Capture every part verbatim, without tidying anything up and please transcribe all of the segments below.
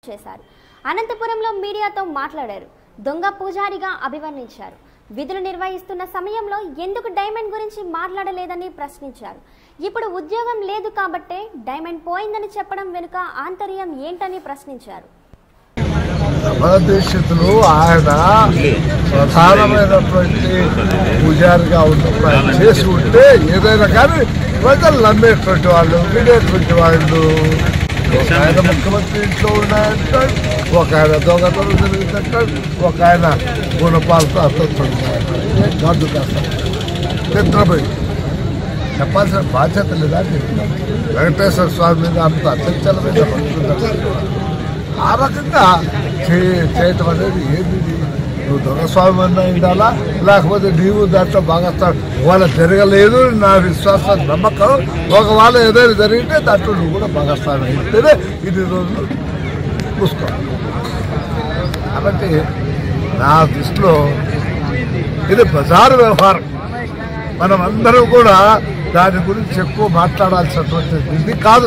చేశారు. అనంతపురంలో మీడియాతో మాట్లాడారు. దొంగ పూజారిగా అభివర్ణించారు. విధులు నిర్వహిస్తున్న సమయంలో ఎందుకు డైమండ్ గురించి మాట్లాడలేదని ప్రశ్నించారు. ఇప్పుడు ఉద్యోగం లేదు కాబట్టే డైమండ్ పోయిందని చెప్పడం వెనుక ఆంతర్యం ఏంటని ప్రశ్నించారు. భవిష్యత్తులో ఆయన ప్రధానమైనటువంటి పూజారిగా ఉన్నప్పుడు ఆయన చేసి ఉంటే ఏదైనా కానీ ప్రజలు నమ్మేటువంటి వాళ్ళు వినేటువంటి వాళ్ళు ఒక ఆయన ముఖ్యమంత్రి ఇంట్లో ఉన్నాయంటాడు, ఒక ఆయన దొంగతనం జరుగుతుంటాడు, ఒక ఆయన గుణపాలతో అర్థంటాడు గడ్డు కాస్తాడు నిద్రపోయి చెప్పాల్సిన బాధ్యత లేదా వెంకటేశ్వర స్వామి మీద అంత అత్యంతమైన ఆ రకంగా చేయటం అనేది ఏంది? నువ్వు దొంగస్వామి అన్నా ఉండాలా, లేకపోతే నీవు దాంట్లో బాగా వాళ్ళ జరగలేదు నా విశ్వాసం నమ్మకం. ఒకవేళ ఏదైనా జరిగితే దాంట్లో నువ్వు కూడా భాగస్వామి అయితేనే ఇది రోజులు చూసుకో. కాబట్టి నా దృష్టిలో ఇది బజారు వ్యవహారం. మనం అందరం కూడా దాని గురించి ఎక్కువ మాట్లాడాల్సినటువంటి ఇది కాదు.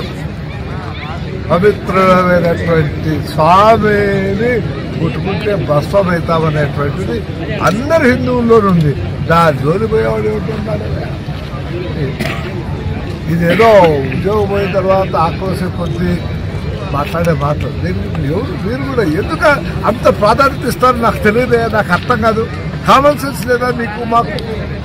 పవిత్రమైనటువంటి స్వామిని ముట్టుకుంటే భస్వం అవుతామనేటువంటిది అందరు హిందువుల్లోనుంది. దాని జోలి పోయేవాడు ఏమిటన్నాడు? ఇదేదో ఉద్యోగం పోయిన తర్వాత ఆక్రోశం కొద్ది మాట్లాడే మాటలు. దీనికి ఎవరు మీరు కూడా ఎందుకు అంత ప్రాధాన్యత ఇస్తారో నాకు తెలియదే, నాకు అర్థం కాదు. కామన్ సెన్స్ లేదా మీకు మాకు?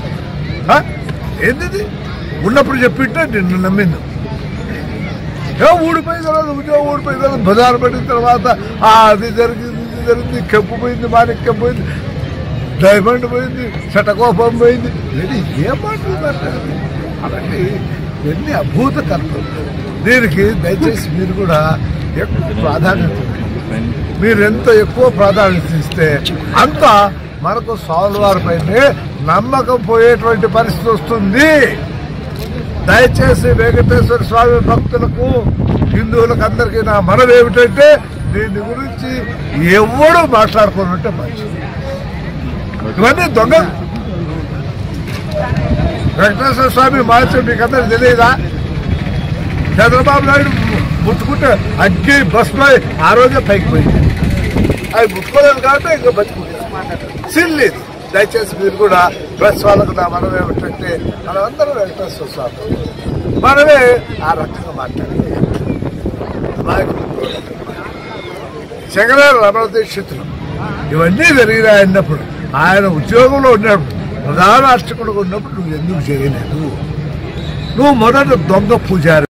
ఏంది ఉన్నప్పుడు చెప్పింటే నిన్ను నమ్మింది. ఏమో ఊడిపోయిన తర్వాత ఉద్యోగం ఊడిపోయిన తర్వాత బజారు పడిన తర్వాత అది జరిగింది ఇది జరిగింది కెంపు పోయింది మాణిక్యం పోయింది డైమండ్ పోయింది శటకోపం పోయింది. ఇది ఏం మాట్లాడుతున్నారు? అలాంటి ఎన్ని అద్భుత కర్తలు. దీనికి దయచేసి మీరు కూడా ఎక్కువ ప్రాధాన్యత మీరు ఎంత ఎక్కువ ప్రాధాన్యత ఇస్తే అంత మనకు స్వామివారిపైనే నమ్మకం పోయేటువంటి పరిస్థితి వస్తుంది. దయచేసి వెంకటేశ్వర స్వామి భక్తులకు హిందువులకు అందరికీ నా మనవి ఏమిటంటే దీని గురించి ఎవడు మాట్లాడుకుని ఉంటే మంచిది. ఇవన్నీ దొంగ వెంకటేశ్వర స్వామి మహత్యం మీకు అందరికి తెలియదా? చంద్రబాబు నాయుడు ముట్టుకుంటే అగ్గి బస్సులో ఆ రోజే పైకి పోయింది. అవి ముట్టుకోలేదు కాబట్టి ఇంకా బతుకుంటారు సిల్లేదు. దయచేసి మీరు కూడా ప్రెస్ వాళ్ళకు నా మనం ఏమిటంటే మనమందరం వెంకటేశ్వర స్వామి మనమే ఆ రకంగా మాట్లాడాలి. శంకరాచార్య రమణ దీక్షితులు ఇవన్నీ జరిగినాయన్నప్పుడు ఆయన ఉద్యోగంలో ఉన్నప్పుడు ప్రధాన అర్చకుడుగా ఉన్నప్పుడు నువ్వు ఎందుకు చేయలేదు? నువ్వు మొదట దొంగ పూజారి.